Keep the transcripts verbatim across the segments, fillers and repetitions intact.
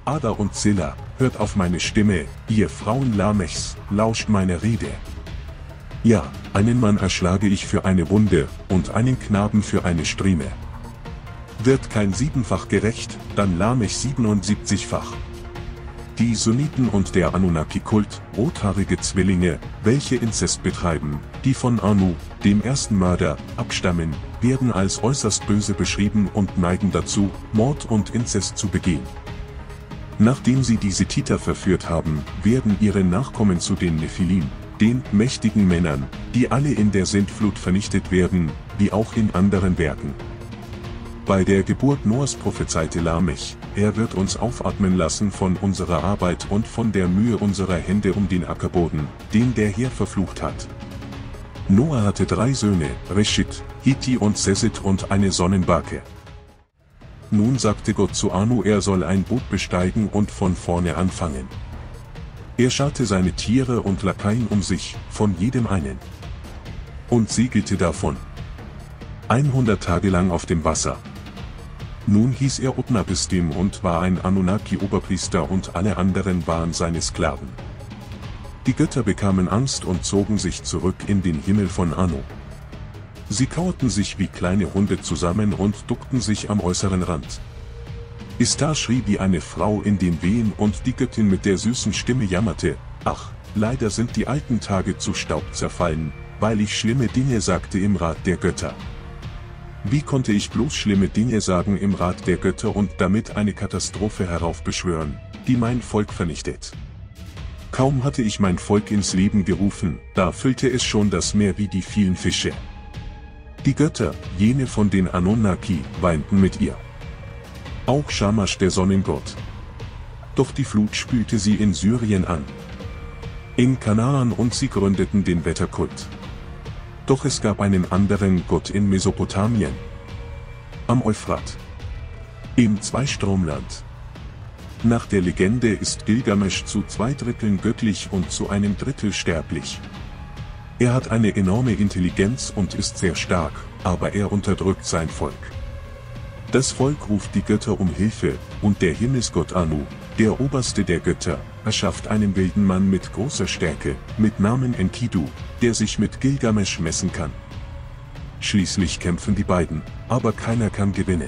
Ada und Zilla, hört auf meine Stimme, ihr Frauen Lamechs, lauscht meiner Rede. Ja, einen Mann erschlage ich für eine Wunde, und einen Knaben für eine Strieme. Wird kein siebenfach gerecht, dann Lamech siebenundsiebzigfach. Die Sunniten und der Anunnaki-Kult, rothaarige Zwillinge, welche Inzest betreiben, die von Anu, dem ersten Mörder, abstammen, werden als äußerst böse beschrieben und neigen dazu, Mord und Inzest zu begehen. Nachdem sie die Sethiter verführt haben, werden ihre Nachkommen zu den Nephilim, den mächtigen Männern, die alle in der Sintflut vernichtet werden, wie auch in anderen Werken. Bei der Geburt Noahs prophezeite Lamech, er wird uns aufatmen lassen von unserer Arbeit und von der Mühe unserer Hände um den Ackerboden, den der Herr verflucht hat. Noah hatte drei Söhne, Reshit, Hitti und Sesit und eine Sonnenbarke. Nun sagte Gott zu Anu, er soll ein Boot besteigen und von vorne anfangen. Er scharte seine Tiere und Lakaien um sich, von jedem einen. Und segelte davon. hundert Tage lang auf dem Wasser. Nun hieß er Utnapishtim und war ein Anunnaki-Oberpriester und alle anderen waren seine Sklaven. Die Götter bekamen Angst und zogen sich zurück in den Himmel von Anu. Sie kauerten sich wie kleine Hunde zusammen und duckten sich am äußeren Rand. Istar schrie wie eine Frau in den Wehen und die Göttin mit der süßen Stimme jammerte, ach, leider sind die alten Tage zu Staub zerfallen, weil ich schlimme Dinge sagte im Rat der Götter. Wie konnte ich bloß schlimme Dinge sagen im Rat der Götter und damit eine Katastrophe heraufbeschwören, die mein Volk vernichtet? Kaum hatte ich mein Volk ins Leben gerufen, da füllte es schon das Meer wie die vielen Fische. Die Götter, jene von den Anunnaki, weinten mit ihr. Auch Shamash der Sonnengott. Doch die Flut spülte sie in Syrien an. In Kanaan und sie gründeten den Wetterkult. Doch es gab einen anderen Gott in Mesopotamien. Am Euphrat. Im Zweistromland. Nach der Legende ist Gilgamesch zu zwei Dritteln göttlich und zu einem Drittel sterblich. Er hat eine enorme Intelligenz und ist sehr stark, aber er unterdrückt sein Volk. Das Volk ruft die Götter um Hilfe, und der Himmelsgott Anu, der oberste der Götter, erschafft einen wilden Mann mit großer Stärke, mit Namen Enkidu, der sich mit Gilgamesch messen kann. Schließlich kämpfen die beiden, aber keiner kann gewinnen.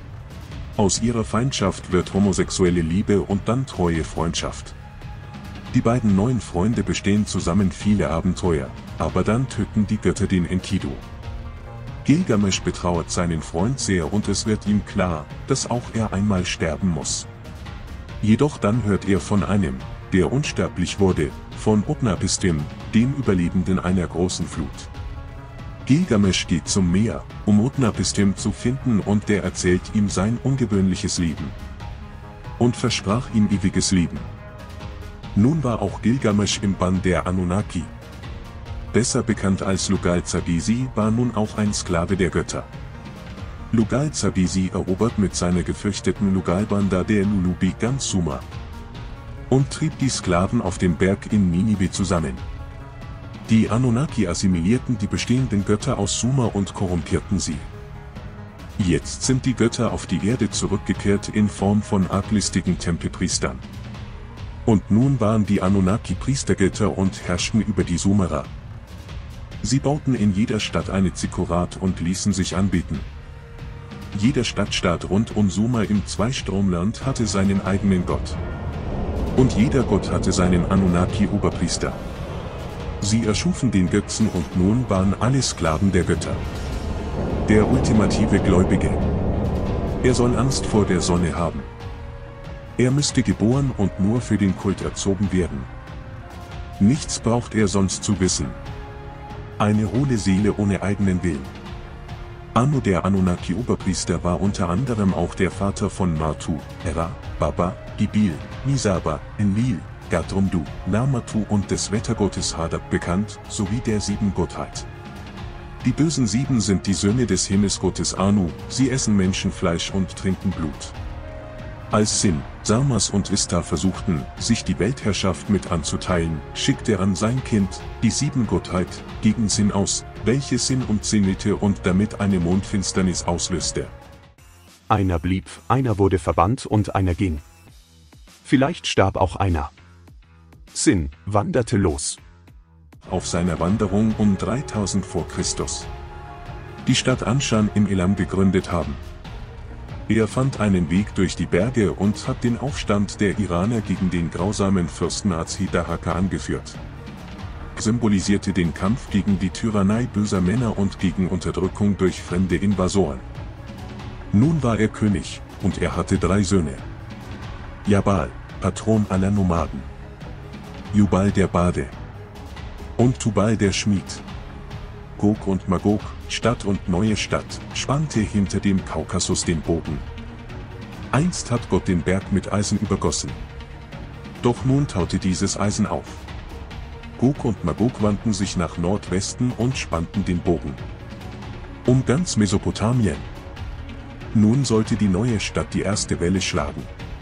Aus ihrer Feindschaft wird homosexuelle Liebe und dann treue Freundschaft. Die beiden neuen Freunde bestehen zusammen viele Abenteuer, aber dann töten die Götter den Enkidu. Gilgamesch betrauert seinen Freund sehr und es wird ihm klar, dass auch er einmal sterben muss. Jedoch dann hört er von einem, der unsterblich wurde, von Utnapishtim, dem Überlebenden einer großen Flut. Gilgamesch geht zum Meer, um Utnapishtim zu finden und der erzählt ihm sein ungewöhnliches Leben. Und versprach ihm ewiges Leben. Nun war auch Gilgamesch im Bann der Anunnaki. Besser bekannt als Lugal-Zabisi war nun auch ein Sklave der Götter. Lugal-Zabisi erobert mit seiner gefürchteten Lugal-Banda der Lulubi ganz Sumer. Und trieb die Sklaven auf dem Berg in Ninive zusammen. Die Anunnaki assimilierten die bestehenden Götter aus Sumer und korrumpierten sie. Jetzt sind die Götter auf die Erde zurückgekehrt in Form von arglistigen Tempelpriestern. Und nun waren die Anunnaki Priestergötter und herrschten über die Sumerer. Sie bauten in jeder Stadt eine Zikkurat und ließen sich anbeten. Jeder Stadtstaat rund um Sumer im Zweistromland hatte seinen eigenen Gott. Und jeder Gott hatte seinen Anunnaki-Oberpriester. Sie erschufen den Götzen und nun waren alle Sklaven der Götter. Der ultimative Gläubige. Er soll Angst vor der Sonne haben. Er müsste geboren und nur für den Kult erzogen werden. Nichts braucht er sonst zu wissen. Eine hohle Seele ohne eigenen Willen. Anu der Anunnaki-Oberpriester war unter anderem auch der Vater von Martu, Hera, Baba, Gibil, Nisaba, Enlil, Gadrumdu, Lamatu und des Wettergottes Hadab bekannt, sowie der Siebengottheit. Die bösen Sieben sind die Söhne des Himmelsgottes Anu, sie essen Menschenfleisch und trinken Blut. Als Sin, Samas und Istar versuchten, sich die Weltherrschaft mit anzuteilen, schickte An sein Kind, die Siebengottheit, gegen Sin aus, welche Sin umzingelte und damit eine Mondfinsternis auslöste. Einer blieb, einer wurde verbannt und einer ging. Vielleicht starb auch einer. Sin wanderte los. Auf seiner Wanderung um dreitausend vor Christus. Die Stadt Anshan im Elam gegründet haben. Er fand einen Weg durch die Berge und hat den Aufstand der Iraner gegen den grausamen Fürsten Azhidahaka angeführt. Symbolisierte den Kampf gegen die Tyrannei böser Männer und gegen Unterdrückung durch fremde Invasoren. Nun war er König, und er hatte drei Söhne. Jabal, Patron aller Nomaden. Jubal der Bade. Und Tubal der Schmied. Gog und Magog, Stadt und neue Stadt, spannte hinter dem Kaukasus den Bogen. Einst hat Gott den Berg mit Eisen übergossen. Doch nun taute dieses Eisen auf. Gog und Magog wandten sich nach Nordwesten und spannten den Bogen. Um ganz Mesopotamien. Nun sollte die neue Stadt die erste Welle schlagen.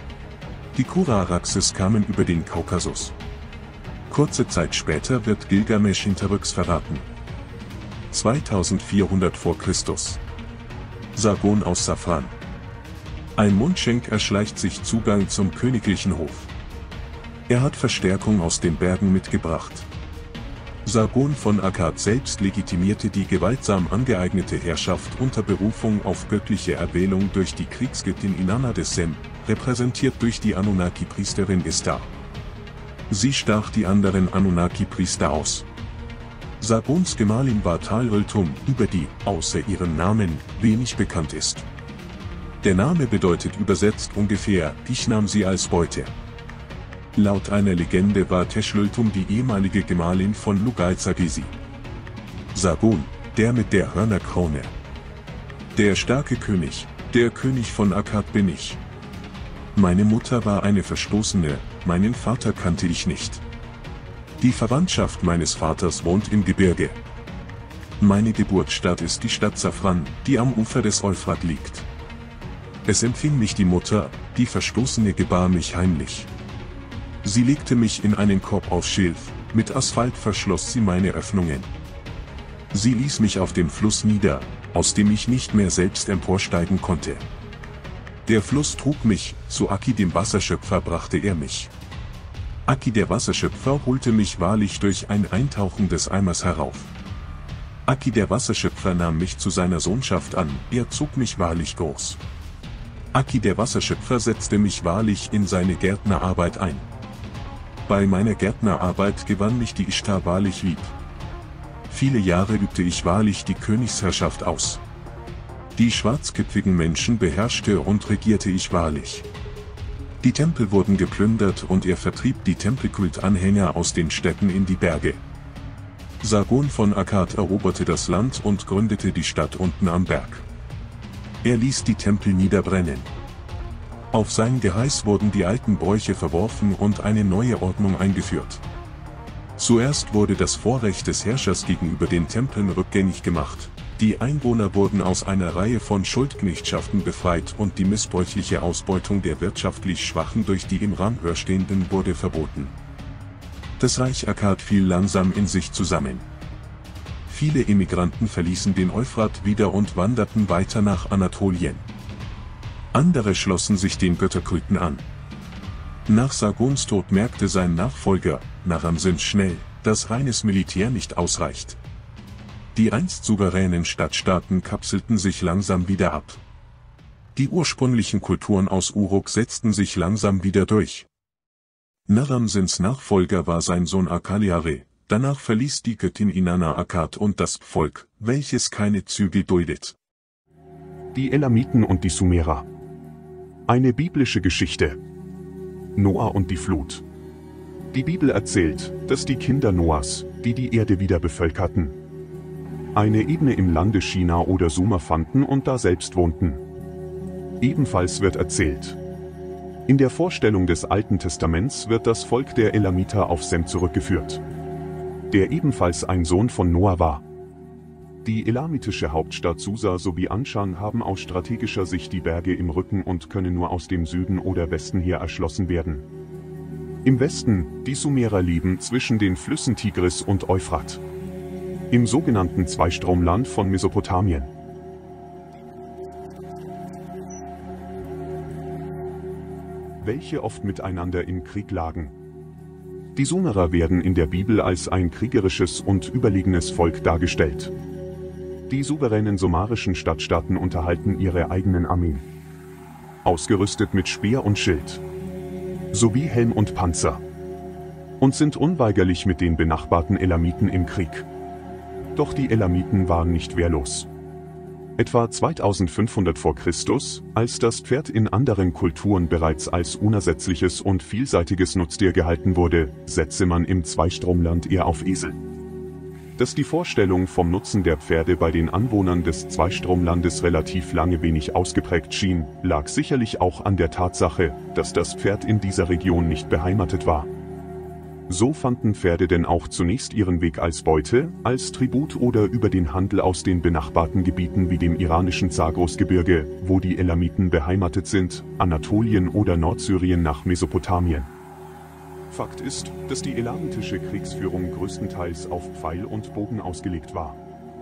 Die Kura-Araxes kamen über den Kaukasus. Kurze Zeit später wird Gilgamesch hinterrücks verraten. zweitausendvierhundert vor Christus. Sargon aus Safran. Ein Mundschenk erschleicht sich Zugang zum königlichen Hof. Er hat Verstärkung aus den Bergen mitgebracht. Sargon von Akkad selbst legitimierte die gewaltsam angeeignete Herrschaft unter Berufung auf göttliche Erwählung durch die Kriegsgöttin Inanna des Sem, repräsentiert durch die Anunnaki-Priesterin Istar. Sie stach die anderen Anunnaki-Priester aus. Sargons Gemahlin war Tal-Ultum, über die, außer ihrem Namen, wenig bekannt ist. Der Name bedeutet übersetzt ungefähr, ich nahm sie als Beute. Laut einer Legende war Teschlultum die ehemalige Gemahlin von Lugal-Zagesi. Sargon, der mit der Hörnerkrone. Der starke König, der König von Akkad bin ich. Meine Mutter war eine Verstoßene, meinen Vater kannte ich nicht. Die Verwandtschaft meines Vaters wohnt im Gebirge. Meine Geburtsstadt ist die Stadt Safran, die am Ufer des Euphrat liegt. Es empfing mich die Mutter, die Verstoßene gebar mich heimlich. Sie legte mich in einen Korb aus Schilf, mit Asphalt verschloss sie meine Öffnungen. Sie ließ mich auf dem Fluss nieder, aus dem ich nicht mehr selbst emporsteigen konnte. Der Fluss trug mich, zu Aki dem Wasserschöpfer brachte er mich. Aki der Wasserschöpfer holte mich wahrlich durch ein Eintauchen des Eimers herauf. Aki der Wasserschöpfer nahm mich zu seiner Sohnschaft an, er zog mich wahrlich groß. Aki der Wasserschöpfer setzte mich wahrlich in seine Gärtnerarbeit ein. Bei meiner Gärtnerarbeit gewann mich die Ishtar wahrlich lieb. Viele Jahre übte ich wahrlich die Königsherrschaft aus. Die schwarzköpfigen Menschen beherrschte und regierte ich wahrlich. Die Tempel wurden geplündert und er vertrieb die Tempelkultanhänger aus den Städten in die Berge. Sargon von Akkad eroberte das Land und gründete die Stadt unten am Berg. Er ließ die Tempel niederbrennen. Auf sein Geheiß wurden die alten Bräuche verworfen und eine neue Ordnung eingeführt. Zuerst wurde das Vorrecht des Herrschers gegenüber den Tempeln rückgängig gemacht. Die Einwohner wurden aus einer Reihe von Schuldknechtschaften befreit und die missbräuchliche Ausbeutung der wirtschaftlich Schwachen durch die im Rang höher stehenden wurde verboten. Das Reich Akkad fiel langsam in sich zusammen. Viele Emigranten verließen den Euphrat wieder und wanderten weiter nach Anatolien. Andere schlossen sich den Götterkulten an. Nach Sargons Tod merkte sein Nachfolger, Naram-Sin schnell, dass reines Militär nicht ausreicht. Die einst souveränen Stadtstaaten kapselten sich langsam wieder ab. Die ursprünglichen Kulturen aus Uruk setzten sich langsam wieder durch. Naram-Sins Nachfolger war sein Sohn Akaliare, danach verließ die Göttin Inanna Akkad und das Volk, welches keine Zügel duldet. Die Elamiten und die Sumerer. Eine biblische Geschichte. Noah und die Flut. Die Bibel erzählt, dass die Kinder Noahs, die die Erde wieder bevölkerten, eine Ebene im Lande China oder Sumer fanden und da selbst wohnten. Ebenfalls wird erzählt: In der Vorstellung des Alten Testaments wird das Volk der Elamiter auf Sem zurückgeführt, der ebenfalls ein Sohn von Noah war. Die elamitische Hauptstadt Susa sowie Anshan haben aus strategischer Sicht die Berge im Rücken und können nur aus dem Süden oder Westen her erschlossen werden. Im Westen, die Sumerer leben zwischen den Flüssen Tigris und Euphrat. Im sogenannten Zweistromland von Mesopotamien. welche oft miteinander im Krieg lagen. Die Sumerer werden in der Bibel als ein kriegerisches und überlegenes Volk dargestellt. Die souveränen sumerischen Stadtstaaten unterhalten ihre eigenen Armeen, ausgerüstet mit Speer und Schild, sowie Helm und Panzer, und sind unweigerlich mit den benachbarten Elamiten im Krieg. Doch die Elamiten waren nicht wehrlos. Etwa zweitausendfünfhundert vor Christus, als das Pferd in anderen Kulturen bereits als unersetzliches und vielseitiges Nutztier gehalten wurde, setzte man im Zweistromland eher auf Esel. Dass die Vorstellung vom Nutzen der Pferde bei den Anwohnern des Zweistromlandes relativ lange wenig ausgeprägt schien, lag sicherlich auch an der Tatsache, dass das Pferd in dieser Region nicht beheimatet war. So fanden Pferde denn auch zunächst ihren Weg als Beute, als Tribut oder über den Handel aus den benachbarten Gebieten wie dem iranischen Zagrosgebirge, wo die Elamiten beheimatet sind, Anatolien oder Nordsyrien nach Mesopotamien. Fakt ist, dass die elamitische Kriegsführung größtenteils auf Pfeil und Bogen ausgelegt war.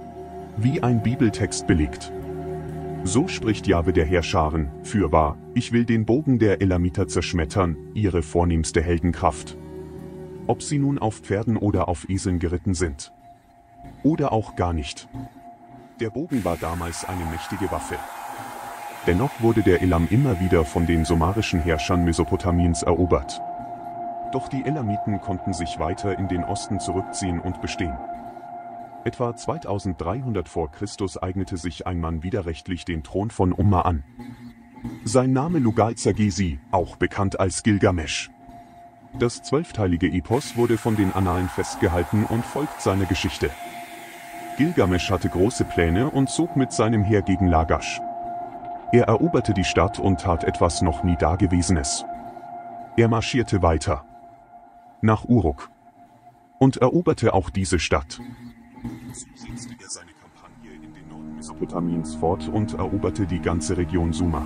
Wie ein Bibeltext belegt. So spricht Jahwe der Heerscharen, fürwahr, ich will den Bogen der Elamiter zerschmettern, ihre vornehmste Heldenkraft. Ob sie nun auf Pferden oder auf Eseln geritten sind. Oder auch gar nicht. Der Bogen war damals eine mächtige Waffe. Dennoch wurde der Elam immer wieder von den sumerischen Herrschern Mesopotamiens erobert. Doch die Elamiten konnten sich weiter in den Osten zurückziehen und bestehen. Etwa zweitausenddreihundert vor Christus eignete sich ein Mann widerrechtlich den Thron von Umma an. Sein Name Lugal-Zagesi, auch bekannt als Gilgamesch. Das zwölfteilige Epos wurde von den Annalen festgehalten und folgt seiner Geschichte. Gilgamesch hatte große Pläne und zog mit seinem Heer gegen Lagash. Er eroberte die Stadt und tat etwas noch nie Dagewesenes. Er marschierte weiter nach Uruk und eroberte auch diese Stadt. So setzte er seine Kampagne in den Norden Mesopotamiens fort und eroberte die ganze Region Sumer.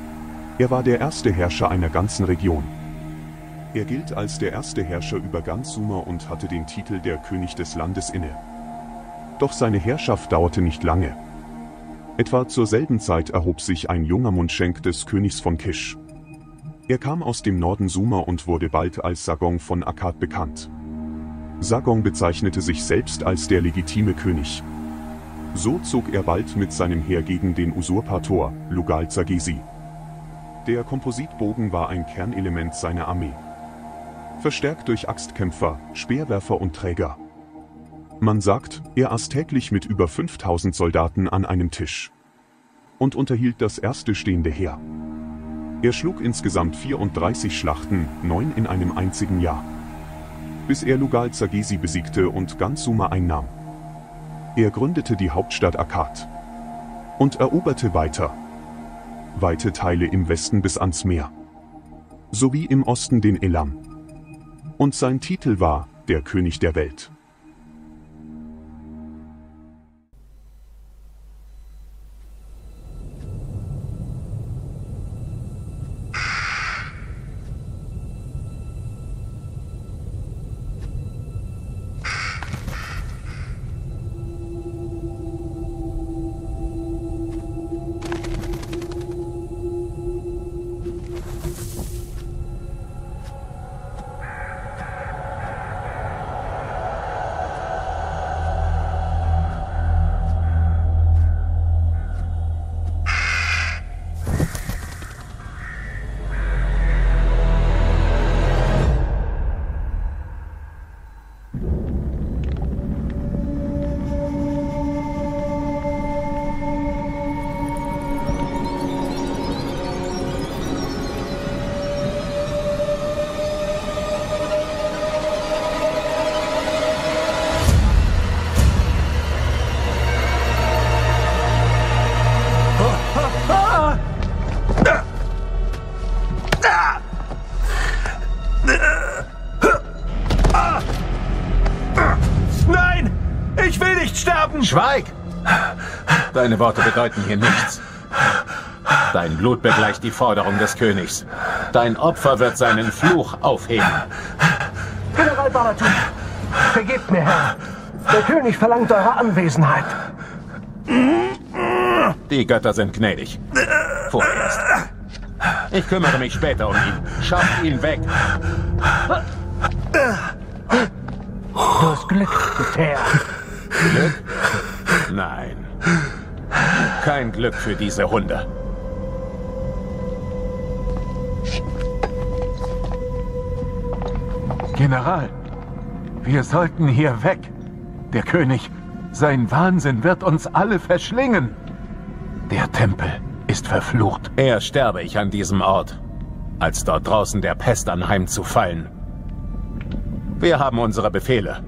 Er war der erste Herrscher einer ganzen Region. Er gilt als der erste Herrscher über ganz Sumer und hatte den Titel der König des Landes inne. Doch seine Herrschaft dauerte nicht lange. Etwa zur selben Zeit erhob sich ein junger Mundschenk des Königs von Kisch. Er kam aus dem Norden Sumer und wurde bald als Sargon von Akkad bekannt. Sargon bezeichnete sich selbst als der legitime König. So zog er bald mit seinem Heer gegen den Usurpator, Lugal-Zagesi. Der Kompositbogen war ein Kernelement seiner Armee. Verstärkt durch Axtkämpfer, Speerwerfer und Träger. Man sagt, er aß täglich mit über fünftausend Soldaten an einem Tisch. Und unterhielt das erste stehende Heer. Er schlug insgesamt vierunddreißig Schlachten, neun in einem einzigen Jahr. Bis er Lugal-Zagesi besiegte und ganz Sumer einnahm. Er gründete die Hauptstadt Akkad. Und eroberte weiter. Weite Teile im Westen bis ans Meer. Sowie im Osten den Elam. Und sein Titel war, der König der Welt. Schweig! Deine Worte bedeuten hier nichts. Dein Blut begleicht die Forderung des Königs. Dein Opfer wird seinen Fluch aufheben. General Baratul, vergebt mir, Herr. Der König verlangt eure Anwesenheit. Die Götter sind gnädig. Vorerst. Ich kümmere mich später um ihn. Schafft ihn weg. Du hast Glück, Guter. Glück? Nein. Kein Glück für diese Hunde. General, wir sollten hier weg. Der König, sein Wahnsinn wird uns alle verschlingen. Der Tempel ist verflucht. Eher sterbe ich an diesem Ort, als dort draußen der Pest anheimzufallen. Wir haben unsere Befehle.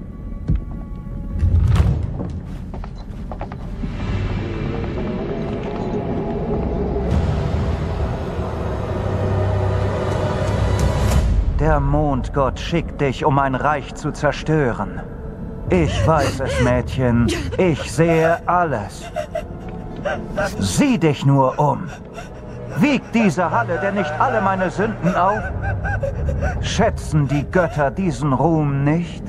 Der Mondgott schickt dich, um ein Reich zu zerstören. Ich weiß es, Mädchen. Ich sehe alles. Sieh dich nur um. Wiegt diese Halle denn nicht alle meine Sünden auf? Schätzen die Götter diesen Ruhm nicht?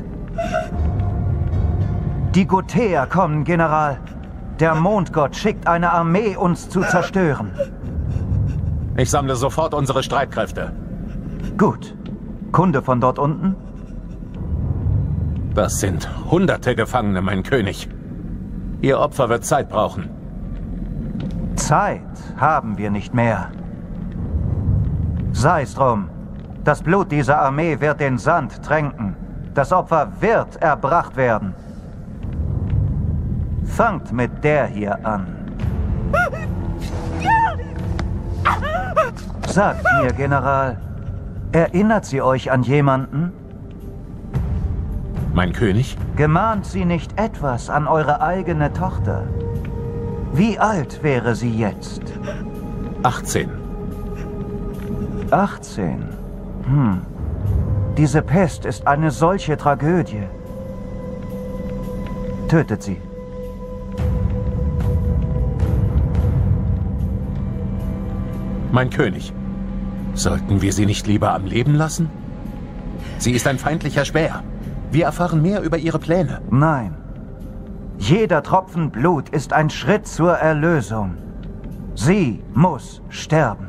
Die Guter kommen, General. Der Mondgott schickt eine Armee, uns zu zerstören. Ich sammle sofort unsere Streitkräfte. Gut. Kunde von dort unten? Das sind hunderte Gefangene, mein König. Ihr Opfer wird Zeit brauchen. Zeit haben wir nicht mehr. Sei's drum. Das Blut dieser Armee wird den Sand tränken. Das Opfer wird erbracht werden. Fangt mit der hier an. Sagt mir, General, erinnert sie euch an jemanden? Mein König? Gemahnt sie nicht etwas an eure eigene Tochter? Wie alt wäre sie jetzt? achtzehn. achtzehn? Hm. Diese Pest ist eine solche Tragödie. Tötet sie. Mein König, sollten wir sie nicht lieber am Leben lassen? Sie ist ein feindlicher Späher. Wir erfahren mehr über ihre Pläne. Nein. Jeder Tropfen Blut ist ein Schritt zur Erlösung. Sie muss sterben.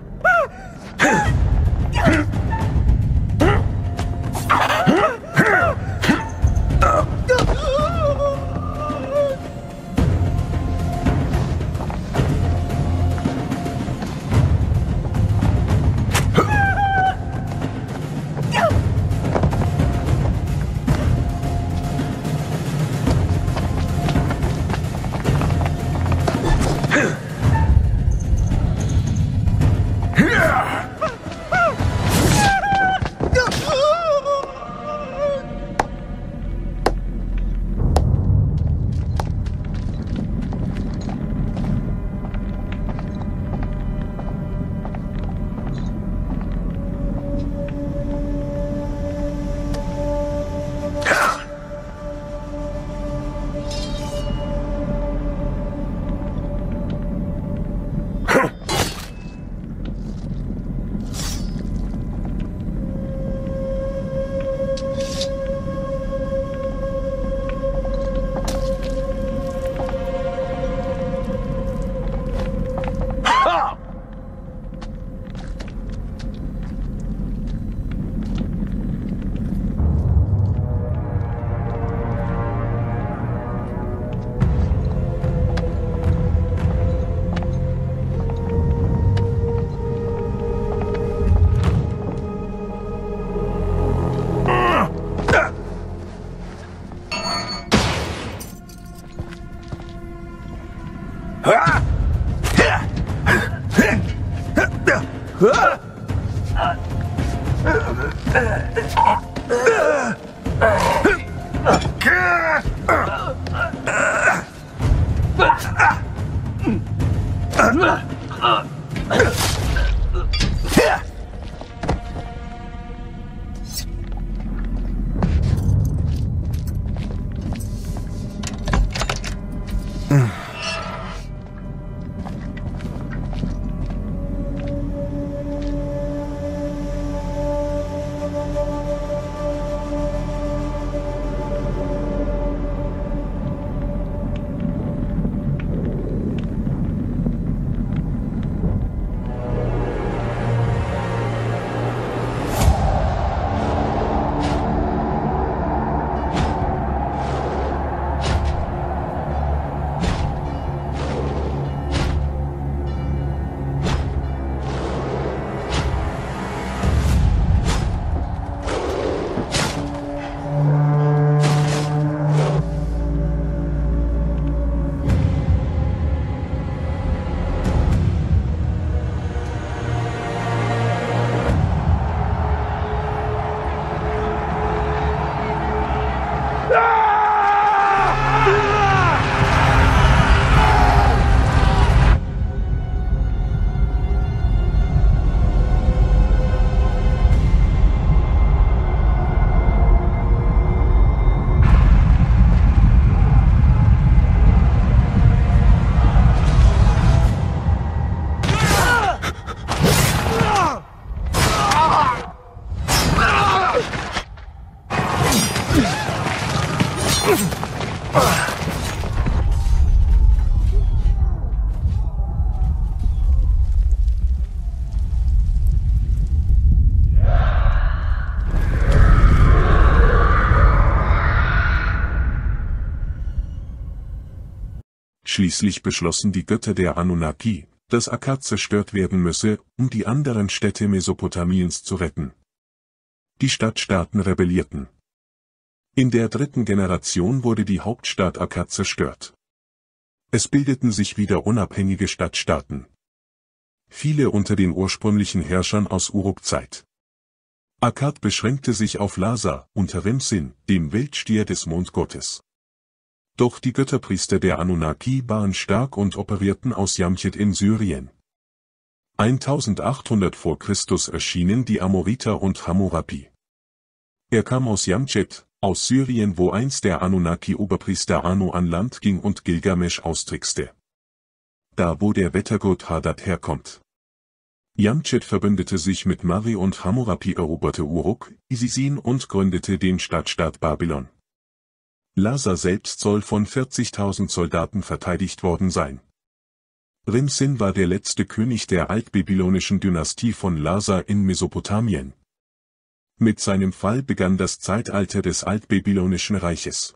Schließlich beschlossen die Götter der Anunnaki, dass Akkad zerstört werden müsse, um die anderen Städte Mesopotamiens zu retten. Die Stadtstaaten rebellierten. In der dritten Generation wurde die Hauptstadt Akkad zerstört. Es bildeten sich wieder unabhängige Stadtstaaten. Viele unter den ursprünglichen Herrschern aus Uruk-Zeit. Akkad beschränkte sich auf Lhasa, unter Rim-Sin, dem Weltstier des Mondgottes. Doch die Götterpriester der Anunnaki waren stark und operierten aus Yamchet in Syrien. eintausendachthundert vor Christus erschienen die Amoriter und Hammurapi. Er kam aus Yamchet, aus Syrien, wo einst der Anunnaki-Oberpriester Anu an Land ging und Gilgamesch austrickste. Da wo der Wettergott Hadad herkommt. Yamchet verbündete sich mit Mari und Hammurapi eroberte Uruk, Isisin und gründete den Stadtstaat Babylon. Lhasa selbst soll von vierzigtausend Soldaten verteidigt worden sein. Rim-Sin war der letzte König der altbabylonischen Dynastie von Lhasa in Mesopotamien. Mit seinem Fall begann das Zeitalter des altbabylonischen Reiches.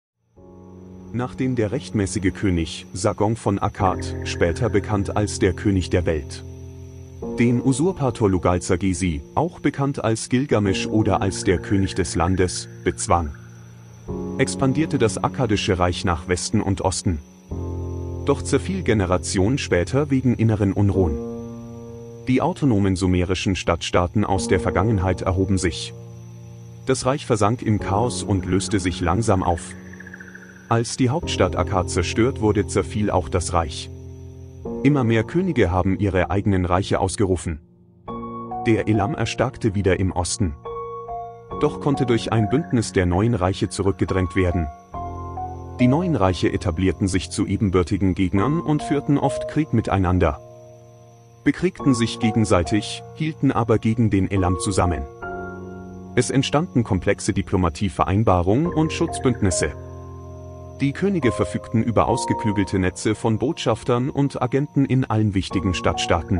Nachdem der rechtmäßige König Sargon von Akkad, später bekannt als der König der Welt, den Usurpator Lugal-Zagesi, auch bekannt als Gilgamesch oder als der König des Landes, bezwang, expandierte das akkadische Reich nach Westen und Osten. Doch zerfiel Generationen später wegen inneren Unruhen. Die autonomen sumerischen Stadtstaaten aus der Vergangenheit erhoben sich. Das Reich versank im Chaos und löste sich langsam auf. Als die Hauptstadt Akkad zerstört wurde, zerfiel auch das Reich. Immer mehr Könige haben ihre eigenen Reiche ausgerufen. Der Elam erstarkte wieder im Osten. Doch konnte durch ein Bündnis der neuen Reiche zurückgedrängt werden. Die neuen Reiche etablierten sich zu ebenbürtigen Gegnern und führten oft Krieg miteinander. Bekriegten sich gegenseitig, hielten aber gegen den Elam zusammen. Es entstanden komplexe Diplomatievereinbarungen und Schutzbündnisse. Die Könige verfügten über ausgeklügelte Netze von Botschaftern und Agenten in allen wichtigen Stadtstaaten.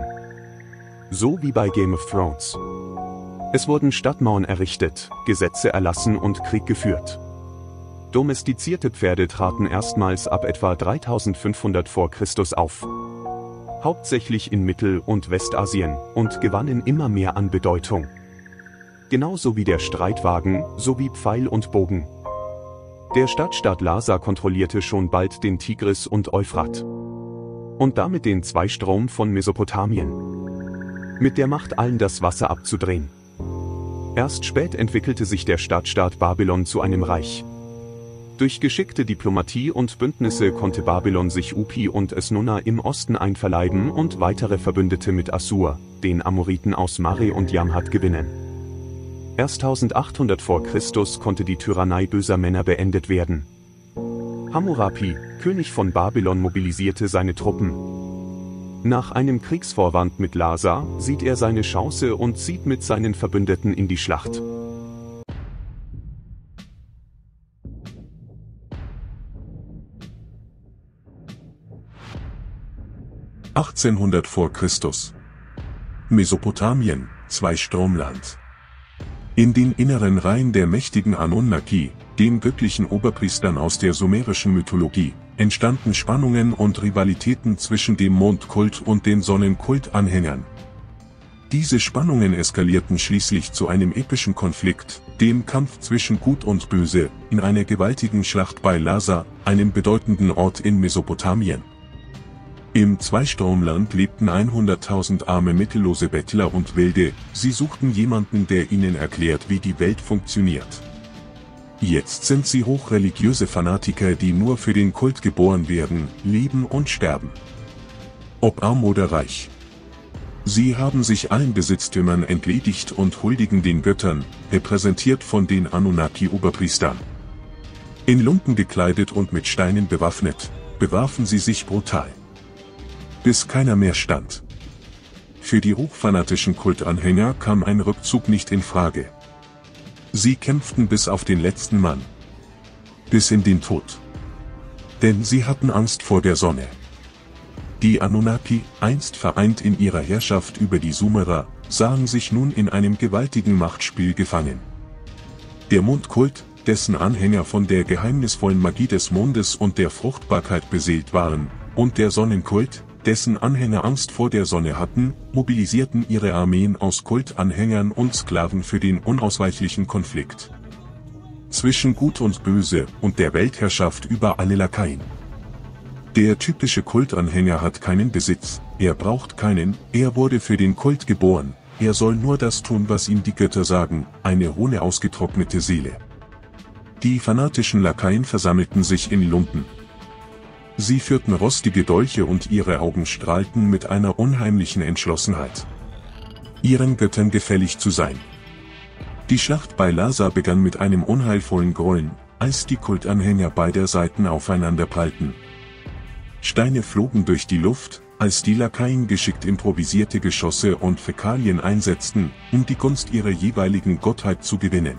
So wie bei Game of Thrones. Es wurden Stadtmauern errichtet, Gesetze erlassen und Krieg geführt. Domestizierte Pferde traten erstmals ab etwa dreitausendfünfhundert vor Christus auf. Hauptsächlich in Mittel- und Westasien, und gewannen immer mehr an Bedeutung. Genauso wie der Streitwagen, sowie Pfeil und Bogen. Der Stadtstaat Lhasa kontrollierte schon bald den Tigris und Euphrat. Und damit den Zweistrom von Mesopotamien. Mit der Macht, allen das Wasser abzudrehen. Erst spät entwickelte sich der Stadtstaat Babylon zu einem Reich. Durch geschickte Diplomatie und Bündnisse konnte Babylon sich Upi und Esnunna im Osten einverleiben und weitere Verbündete mit Assur, den Amoriten aus Mare und Yamhat, gewinnen. Erst eintausendachthundert vor Christus konnte die Tyrannei böser Männer beendet werden. Hammurapi, König von Babylon, mobilisierte seine Truppen. Nach einem Kriegsvorwand mit Lhasa sieht er seine Chance und zieht mit seinen Verbündeten in die Schlacht. achtzehnhundert vor Christus. Mesopotamien, Zweistromland. In den inneren Reihen der mächtigen Anunnaki, den göttlichen Oberpriestern aus der sumerischen Mythologie, entstanden Spannungen und Rivalitäten zwischen dem Mondkult und den Sonnenkult-Anhängern. Diese Spannungen eskalierten schließlich zu einem epischen Konflikt, dem Kampf zwischen Gut und Böse, in einer gewaltigen Schlacht bei Lhasa, einem bedeutenden Ort in Mesopotamien. Im Zweistromland lebten hunderttausend arme mittellose Bettler und Wilde, sie suchten jemanden, der ihnen erklärt, wie die Welt funktioniert. Jetzt sind sie hochreligiöse Fanatiker, die nur für den Kult geboren werden, leben und sterben. Ob arm oder reich. Sie haben sich allen Besitztümern entledigt und huldigen den Göttern, repräsentiert von den Anunnaki-Oberpriestern. In Lumpen gekleidet und mit Steinen bewaffnet, bewarfen sie sich brutal. Bis keiner mehr stand. Für die hochfanatischen Kultanhänger kam ein Rückzug nicht in Frage. Sie kämpften bis auf den letzten Mann. Bis in den Tod. Denn sie hatten Angst vor der Sonne. Die Anunnaki, einst vereint in ihrer Herrschaft über die Sumerer, sahen sich nun in einem gewaltigen Machtspiel gefangen. Der Mondkult, dessen Anhänger von der geheimnisvollen Magie des Mondes und der Fruchtbarkeit beseelt waren, und der Sonnenkult, dessen Anhänger Angst vor der Sonne hatten, mobilisierten ihre Armeen aus Kultanhängern und Sklaven für den unausweichlichen Konflikt zwischen Gut und Böse und der Weltherrschaft über alle Lakaien. Der typische Kultanhänger hat keinen Besitz, er braucht keinen, er wurde für den Kult geboren, er soll nur das tun, was ihm die Götter sagen, eine hohle ausgetrocknete Seele. Die fanatischen Lakaien versammelten sich in Lumpen. Sie führten rostige Dolche und ihre Augen strahlten mit einer unheimlichen Entschlossenheit, ihren Göttern gefällig zu sein. Die Schlacht bei Lhasa begann mit einem unheilvollen Grollen, als die Kultanhänger beider Seiten aufeinander prallten. Steine flogen durch die Luft, als die Lakaien geschickt improvisierte Geschosse und Fäkalien einsetzten, um die Gunst ihrer jeweiligen Gottheit zu gewinnen.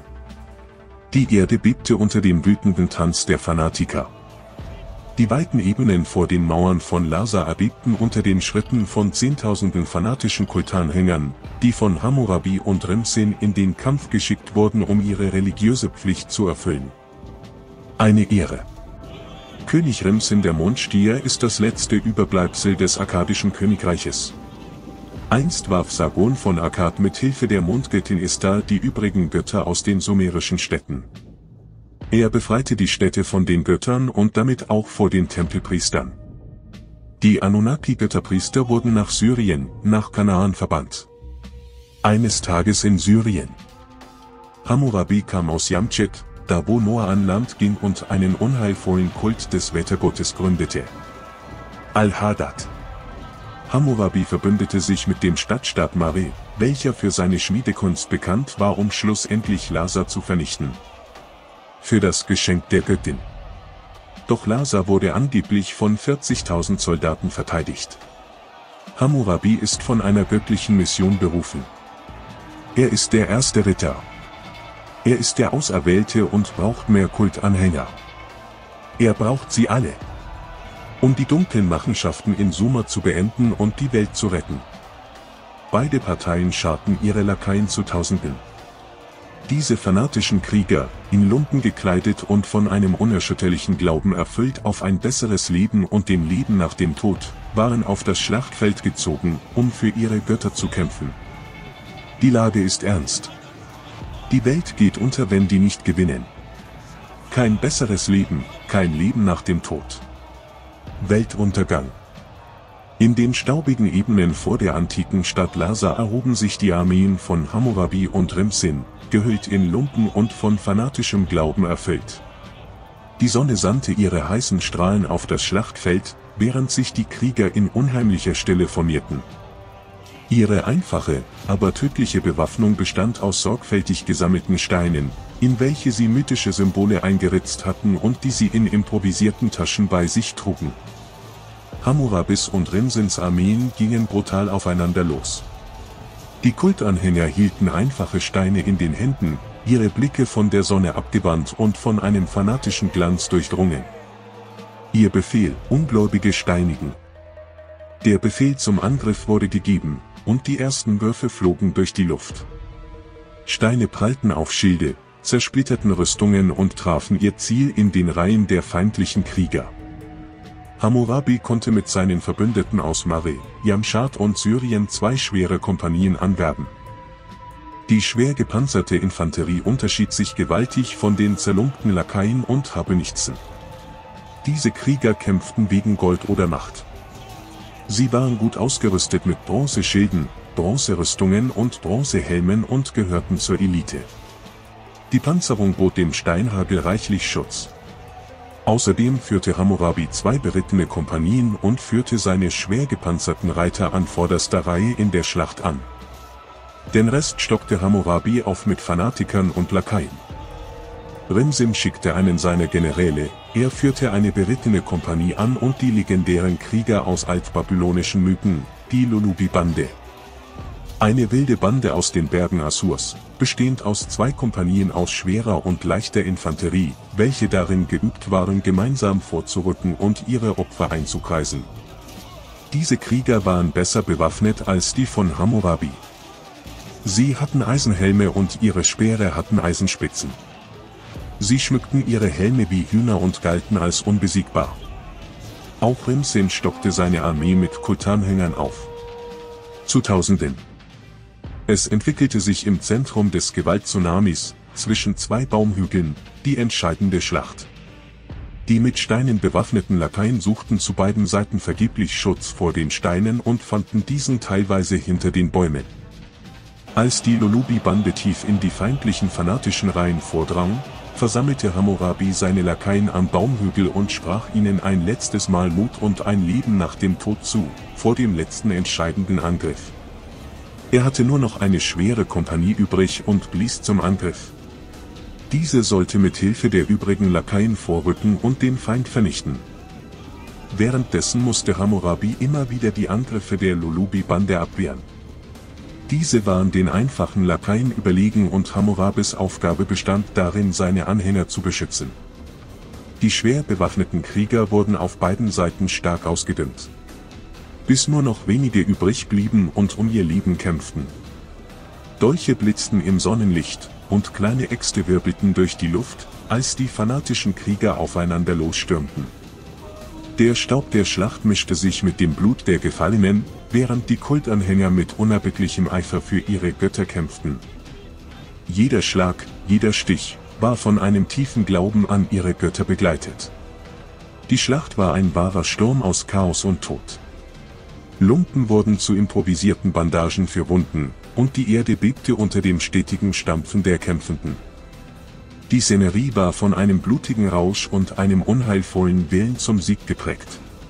Die Erde bebte unter dem wütenden Tanz der Fanatiker. Die weiten Ebenen vor den Mauern von Lhasa erbebten unter den Schritten von zehntausenden fanatischen Kultanhängern, die von Hammurabi und Rimsin in den Kampf geschickt wurden, um ihre religiöse Pflicht zu erfüllen. Eine Ehre. König Rimsin der Mondstier ist das letzte Überbleibsel des akkadischen Königreiches. Einst warf Sargon von Akkad mit Hilfe der Mondgöttin Istar die übrigen Götter aus den sumerischen Städten. Er befreite die Städte von den Göttern und damit auch vor den Tempelpriestern. Die Anunnaki-Götterpriester wurden nach Syrien, nach Kanaan verbannt. Eines Tages in Syrien. Hammurabi kam aus Yamtschet, da wo Noah an Land ging und einen unheilvollen Kult des Wettergottes gründete. Al-Hadad. Hammurabi verbündete sich mit dem Stadtstaat Mare, welcher für seine Schmiedekunst bekannt war, um schlussendlich Lhasa zu vernichten. Für das Geschenk der Göttin. Doch Lhasa wurde angeblich von vierzigtausend Soldaten verteidigt. Hammurabi ist von einer göttlichen Mission berufen. Er ist der erste Ritter. Er ist der Auserwählte und braucht mehr Kultanhänger. Er braucht sie alle, um die dunklen Machenschaften in Sumer zu beenden und die Welt zu retten. Beide Parteien scharten ihre Lakaien zu Tausenden. Diese fanatischen Krieger, in Lumpen gekleidet und von einem unerschütterlichen Glauben erfüllt auf ein besseres Leben und dem Leben nach dem Tod, waren auf das Schlachtfeld gezogen, um für ihre Götter zu kämpfen. Die Lage ist ernst. Die Welt geht unter, wenn die nicht gewinnen. Kein besseres Leben, kein Leben nach dem Tod. Weltuntergang. In den staubigen Ebenen vor der antiken Stadt Lhasa erhoben sich die Armeen von Hammurabi und Rimsin, gehüllt in Lumpen und von fanatischem Glauben erfüllt. Die Sonne sandte ihre heißen Strahlen auf das Schlachtfeld, während sich die Krieger in unheimlicher Stille formierten. Ihre einfache, aber tödliche Bewaffnung bestand aus sorgfältig gesammelten Steinen, in welche sie mythische Symbole eingeritzt hatten und die sie in improvisierten Taschen bei sich trugen. Hammurabis und Rimsins Armeen gingen brutal aufeinander los. Die Kultanhänger hielten einfache Steine in den Händen, ihre Blicke von der Sonne abgewandt und von einem fanatischen Glanz durchdrungen. Ihr Befehl: Ungläubige steinigen. Der Befehl zum Angriff wurde gegeben, und die ersten Würfe flogen durch die Luft. Steine prallten auf Schilde, zersplitterten Rüstungen und trafen ihr Ziel in den Reihen der feindlichen Krieger. Hammurabi konnte mit seinen Verbündeten aus Mare, Yamtschad und Syrien zwei schwere Kompanien anwerben. Die schwer gepanzerte Infanterie unterschied sich gewaltig von den zerlumpten Lakaien und Habenichtsen. Diese Krieger kämpften wegen Gold oder Macht. Sie waren gut ausgerüstet mit Bronzeschilden, Bronzerüstungen und Bronzehelmen und gehörten zur Elite. Die Panzerung bot dem Steinhagel reichlich Schutz. Außerdem führte Hammurabi zwei berittene Kompanien und führte seine schwer gepanzerten Reiter an vorderster Reihe in der Schlacht an. Den Rest stockte Hammurabi auf mit Fanatikern und Lakaien. Rimsin schickte einen seiner Generäle, er führte eine berittene Kompanie an und die legendären Krieger aus altbabylonischen Mythen, die Lulubi-Bande. Eine wilde Bande aus den Bergen Assurs, bestehend aus zwei Kompanien aus schwerer und leichter Infanterie, welche darin geübt waren, gemeinsam vorzurücken und ihre Opfer einzukreisen. Diese Krieger waren besser bewaffnet als die von Hammurabi. Sie hatten Eisenhelme und ihre Speere hatten Eisenspitzen. Sie schmückten ihre Helme wie Hühner und galten als unbesiegbar. Auch Rimsin stockte seine Armee mit Kultanhängern auf. Zu Tausenden. Es entwickelte sich im Zentrum des Gewalttsunamis, zwischen zwei Baumhügeln, die entscheidende Schlacht. Die mit Steinen bewaffneten Lakaien suchten zu beiden Seiten vergeblich Schutz vor den Steinen und fanden diesen teilweise hinter den Bäumen. Als die Lulubi-Bande tief in die feindlichen fanatischen Reihen vordrang, versammelte Hammurabi seine Lakaien am Baumhügel und sprach ihnen ein letztes Mal Mut und ein Leben nach dem Tod zu, vor dem letzten entscheidenden Angriff. Er hatte nur noch eine schwere Kompanie übrig und blies zum Angriff. Diese sollte mit Hilfe der übrigen Lakaien vorrücken und den Feind vernichten. Währenddessen musste Hammurabi immer wieder die Angriffe der Lulubi-Bande abwehren. Diese waren den einfachen Lakaien überlegen und Hammurabis Aufgabe bestand darin, seine Anhänger zu beschützen. Die schwer bewaffneten Krieger wurden auf beiden Seiten stark ausgedünnt. Bis nur noch wenige übrig blieben und um ihr Leben kämpften. Dolche blitzten im Sonnenlicht, und kleine Äxte wirbelten durch die Luft, als die fanatischen Krieger aufeinander losstürmten. Der Staub der Schlacht mischte sich mit dem Blut der Gefallenen, während die Kultanhänger mit unerbittlichem Eifer für ihre Götter kämpften. Jeder Schlag, jeder Stich, war von einem tiefen Glauben an ihre Götter begleitet. Die Schlacht war ein wahrer Sturm aus Chaos und Tod. Lumpen wurden zu improvisierten Bandagen für Wunden, und die Erde bebte unter dem stetigen Stampfen der Kämpfenden. Die Szenerie war von einem blutigen Rausch und einem unheilvollen Willen zum Sieg geprägt.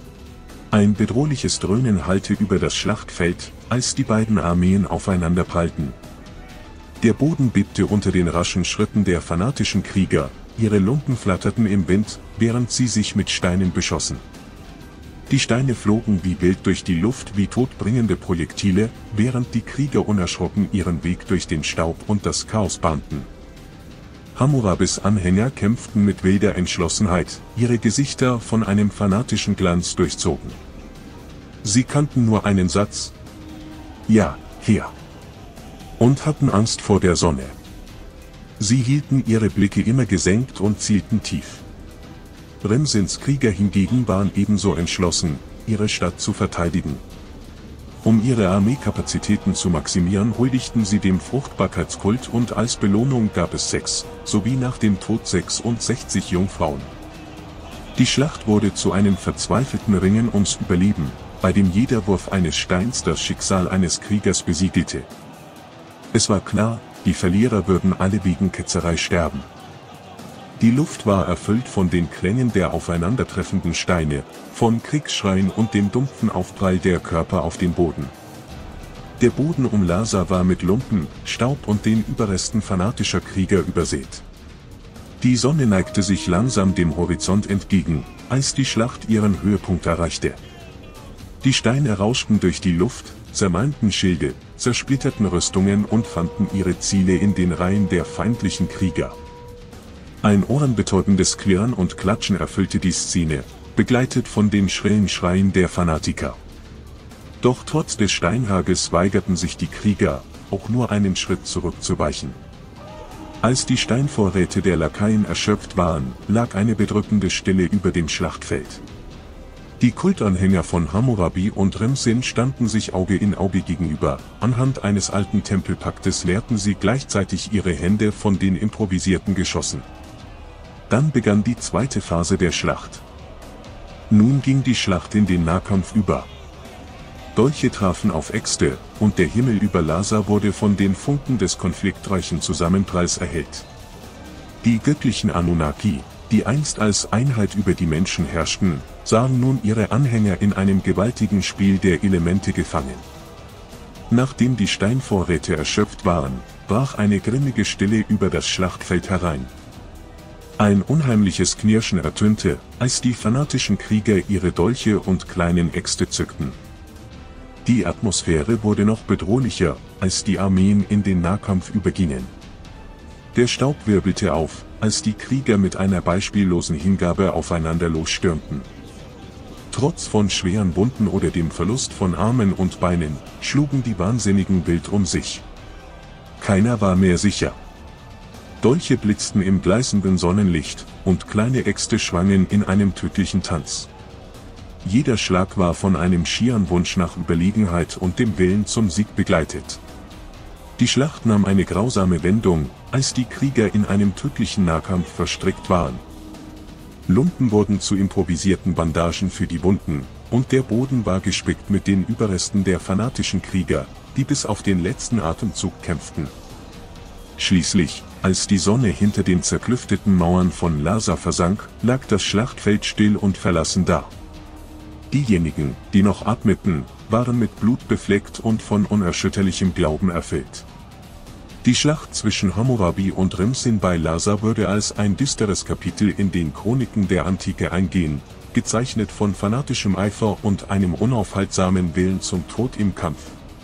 Ein bedrohliches Dröhnen hallte über das Schlachtfeld, als die beiden Armeen aufeinander prallten. Der Boden bebte unter den raschen Schritten der fanatischen Krieger, ihre Lumpen flatterten im Wind, während sie sich mit Steinen beschossen. Die Steine flogen wie wild durch die Luft wie todbringende Projektile, während die Krieger unerschrocken ihren Weg durch den Staub und das Chaos bahnten. Hammurabis Anhänger kämpften mit wilder Entschlossenheit, ihre Gesichter von einem fanatischen Glanz durchzogen. Sie kannten nur einen Satz: Ja, her. Und hatten Angst vor der Sonne. Sie hielten ihre Blicke immer gesenkt und zielten tief. Rimsins Krieger hingegen waren ebenso entschlossen, ihre Stadt zu verteidigen. Um ihre Armeekapazitäten zu maximieren, huldigten sie dem Fruchtbarkeitskult und als Belohnung gab es Sex, sowie nach dem Tod sechsundsechzig Jungfrauen. Die Schlacht wurde zu einem verzweifelten Ringen ums Überleben, bei dem jeder Wurf eines Steins das Schicksal eines Kriegers besiegelte. Es war klar, die Verlierer würden alle wegen Ketzerei sterben. Die Luft war erfüllt von den Klängen der aufeinandertreffenden Steine, von Kriegsschreien und dem dumpfen Aufprall der Körper auf den Boden. Der Boden um Lhasa war mit Lumpen, Staub und den Überresten fanatischer Krieger übersät. Die Sonne neigte sich langsam dem Horizont entgegen, als die Schlacht ihren Höhepunkt erreichte. Die Steine rauschten durch die Luft, zermalmten Schilde, zersplitterten Rüstungen und fanden ihre Ziele in den Reihen der feindlichen Krieger. Ein ohrenbetäubendes Klirren und Klatschen erfüllte die Szene, begleitet von den schrillen Schreien der Fanatiker. Doch trotz des Steinhagels weigerten sich die Krieger, auch nur einen Schritt zurückzuweichen. Als die Steinvorräte der Lakaien erschöpft waren, lag eine bedrückende Stille über dem Schlachtfeld. Die Kultanhänger von Hammurabi und Rimsin standen sich Auge in Auge gegenüber, anhand eines alten Tempelpaktes leerten sie gleichzeitig ihre Hände von den improvisierten Geschossen. Dann begann die zweite Phase der Schlacht. Nun ging die Schlacht in den Nahkampf über. Dolche trafen auf Äxte, und der Himmel über Lhasa wurde von den Funken des konfliktreichen Zusammenpralls erhellt. Die göttlichen Anunnaki, die einst als Einheit über die Menschen herrschten, sahen nun ihre Anhänger in einem gewaltigen Spiel der Elemente gefangen. Nachdem die Steinvorräte erschöpft waren, brach eine grimmige Stille über das Schlachtfeld herein. Ein unheimliches Knirschen ertönte, als die fanatischen Krieger ihre Dolche und kleinen Äxte zückten. Die Atmosphäre wurde noch bedrohlicher, als die Armeen in den Nahkampf übergingen. Der Staub wirbelte auf, als die Krieger mit einer beispiellosen Hingabe aufeinander losstürmten. Trotz von schweren Wunden oder dem Verlust von Armen und Beinen, schlugen die Wahnsinnigen wild um sich. Keiner war mehr sicher. Dolche blitzten im gleißenden Sonnenlicht, und kleine Äxte schwangen in einem tödlichen Tanz. Jeder Schlag war von einem schieren Wunsch nach Überlegenheit und dem Willen zum Sieg begleitet. Die Schlacht nahm eine grausame Wendung, als die Krieger in einem tödlichen Nahkampf verstrickt waren. Lumpen wurden zu improvisierten Bandagen für die Wunden, und der Boden war gespickt mit den Überresten der fanatischen Krieger, die bis auf den letzten Atemzug kämpften. Schließlich, als die Sonne hinter den zerklüfteten Mauern von Larsa versank, lag das Schlachtfeld still und verlassen da. Diejenigen, die noch atmeten, waren mit Blut befleckt und von unerschütterlichem Glauben erfüllt. Die Schlacht zwischen Hammurabi und Rimsin bei Larsa würde als ein düsteres Kapitel in den Chroniken der Antike eingehen, gezeichnet von fanatischem Eifer und einem unaufhaltsamen Willen zum Tod im Kampf.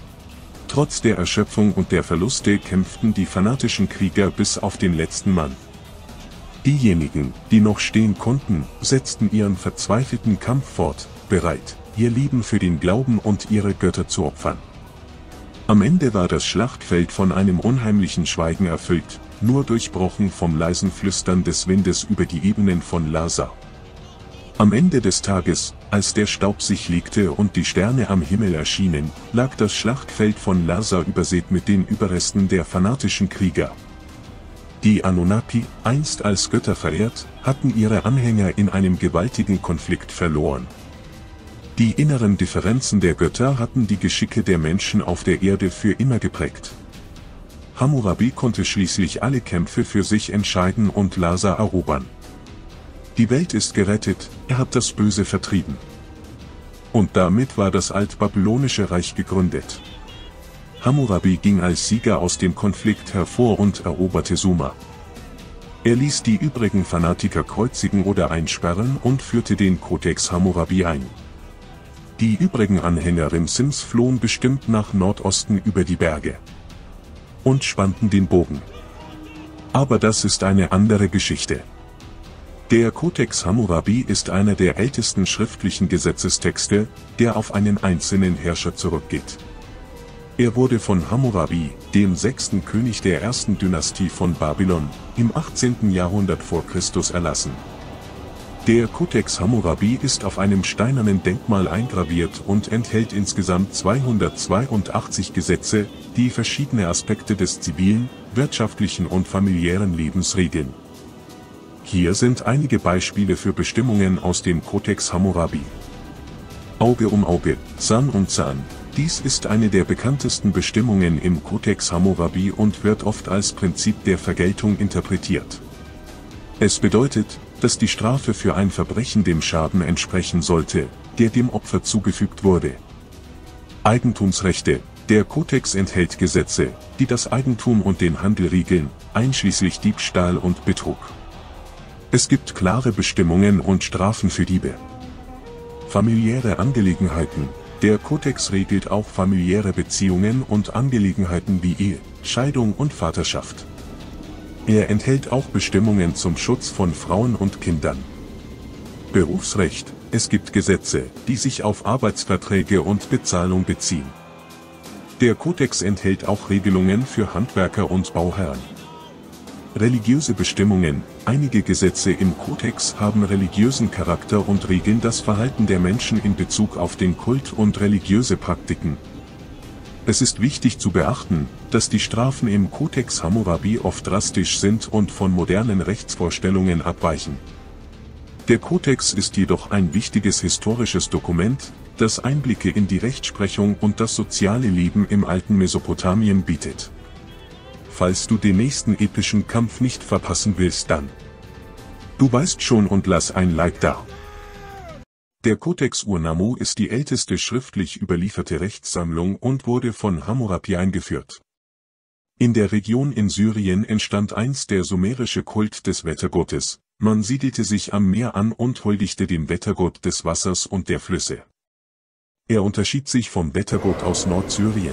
Trotz der Erschöpfung und der Verluste kämpften die fanatischen Krieger bis auf den letzten Mann. Diejenigen, die noch stehen konnten, setzten ihren verzweifelten Kampf fort, bereit, ihr Leben für den Glauben und ihre Götter zu opfern. Am Ende war das Schlachtfeld von einem unheimlichen Schweigen erfüllt, nur durchbrochen vom leisen Flüstern des Windes über die Ebenen von Larsa. Am Ende des Tages, als der Staub sich legte und die Sterne am Himmel erschienen, lag das Schlachtfeld von Larsa übersät mit den Überresten der fanatischen Krieger. Die Anunnaki, einst als Götter verehrt, hatten ihre Anhänger in einem gewaltigen Konflikt verloren. Die inneren Differenzen der Götter hatten die Geschicke der Menschen auf der Erde für immer geprägt. Hammurabi konnte schließlich alle Kämpfe für sich entscheiden und Larsa erobern. Die Welt ist gerettet, er hat das Böse vertrieben. Und damit war das altbabylonische Reich gegründet. Hammurabi ging als Sieger aus dem Konflikt hervor und eroberte Sumer. Er ließ die übrigen Fanatiker kreuzigen oder einsperren und führte den Kodex Hammurabi ein. Die übrigen Anhänger Rimsins flohen bestimmt nach Nordosten über die Berge und spannten den Bogen. Aber das ist eine andere Geschichte. Der Kodex Hammurabi ist einer der ältesten schriftlichen Gesetzestexte, der auf einen einzelnen Herrscher zurückgeht. Er wurde von Hammurabi, dem sechsten König der ersten Dynastie von Babylon, im achtzehnten Jahrhundert vor Christus erlassen. Der Kodex Hammurabi ist auf einem steinernen Denkmal eingraviert und enthält insgesamt zweihundertzweiundachtzig Gesetze, die verschiedene Aspekte des zivilen, wirtschaftlichen und familiären Lebens regeln. Hier sind einige Beispiele für Bestimmungen aus dem Kodex Hammurabi. Auge um Auge, Zahn um Zahn. Dies ist eine der bekanntesten Bestimmungen im Kodex Hammurabi und wird oft als Prinzip der Vergeltung interpretiert. Es bedeutet, dass die Strafe für ein Verbrechen dem Schaden entsprechen sollte, der dem Opfer zugefügt wurde. Eigentumsrechte. Der Kodex enthält Gesetze, die das Eigentum und den Handel regeln, einschließlich Diebstahl und Betrug. Es gibt klare Bestimmungen und Strafen für Diebe. Familiäre Angelegenheiten. Der Kodex regelt auch familiäre Beziehungen und Angelegenheiten wie Ehe, Scheidung und Vaterschaft. Er enthält auch Bestimmungen zum Schutz von Frauen und Kindern. Berufsrecht. Es gibt Gesetze, die sich auf Arbeitsverträge und Bezahlung beziehen. Der Kodex enthält auch Regelungen für Handwerker und Bauherren. Religiöse Bestimmungen. Einige Gesetze im Kodex haben religiösen Charakter und regeln das Verhalten der Menschen in Bezug auf den Kult und religiöse Praktiken. Es ist wichtig zu beachten, dass die Strafen im Kodex Hammurabi oft drastisch sind und von modernen Rechtsvorstellungen abweichen. Der Kodex ist jedoch ein wichtiges historisches Dokument, das Einblicke in die Rechtsprechung und das soziale Leben im alten Mesopotamien bietet. Falls du den nächsten epischen Kampf nicht verpassen willst, dann du weißt schon und lass ein Like da. Der Codex Ur-Nammu ist die älteste schriftlich überlieferte Rechtssammlung und wurde von Hammurabi eingeführt. In der Region in Syrien entstand einst der sumerische Kult des Wettergottes. Man siedelte sich am Meer an und huldigte dem Wettergott des Wassers und der Flüsse. Er unterschied sich vom Wettergott aus Nordsyrien.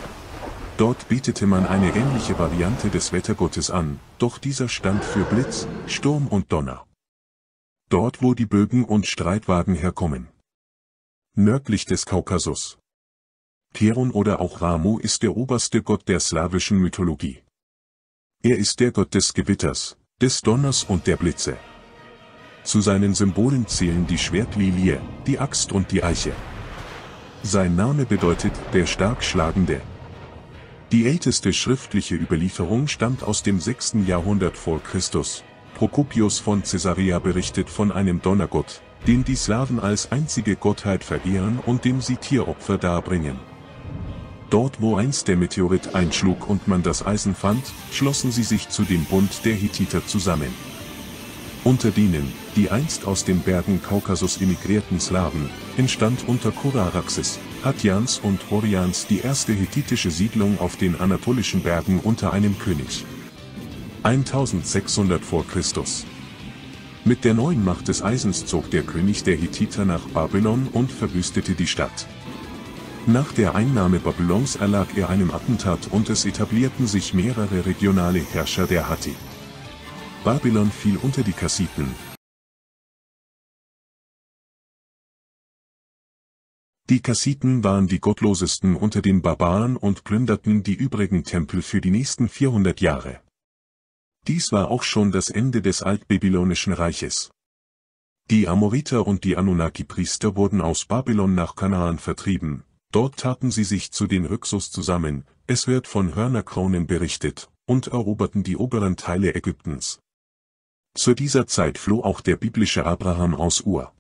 Dort betete man eine ähnliche Variante des Wettergottes an, doch dieser stand für Blitz, Sturm und Donner. Dort wo die Bögen und Streitwagen herkommen. Nördlich des Kaukasus. Perun oder auch Ramu ist der oberste Gott der slawischen Mythologie. Er ist der Gott des Gewitters, des Donners und der Blitze. Zu seinen Symbolen zählen die Schwertlilie, die Axt und die Eiche. Sein Name bedeutet der stark Schlagende. Die älteste schriftliche Überlieferung stammt aus dem sechsten Jahrhundert vor Christus. Prokopius von Caesarea berichtet von einem Donnergott, den die Slawen als einzige Gottheit verehren und dem sie Tieropfer darbringen. Dort, wo einst der Meteorit einschlug und man das Eisen fand, schlossen sie sich zu dem Bund der Hethiter zusammen. Unter denen, die einst aus den Bergen Kaukasus emigrierten Slawen, entstand unter Choraraxes, Hatjans und Horians die erste hethitische Siedlung auf den anatolischen Bergen unter einem König. eintausendsechshundert vor Christus. Mit der neuen Macht des Eisens zog der König der Hethiter nach Babylon und verwüstete die Stadt. Nach der Einnahme Babylons erlag er einem Attentat und es etablierten sich mehrere regionale Herrscher der Hatti. Babylon fiel unter die Kassiten. Die Kassiten waren die gottlosesten unter den Barbaren und plünderten die übrigen Tempel für die nächsten vierhundert Jahre. Dies war auch schon das Ende des altbabylonischen Reiches. Die Amoriter und die Anunnaki-Priester wurden aus Babylon nach Kanaan vertrieben. Dort taten sie sich zu den Hyksos zusammen, es wird von Hörnerkronen berichtet, und eroberten die oberen Teile Ägyptens. Zu dieser Zeit floh auch der biblische Abraham aus Ur.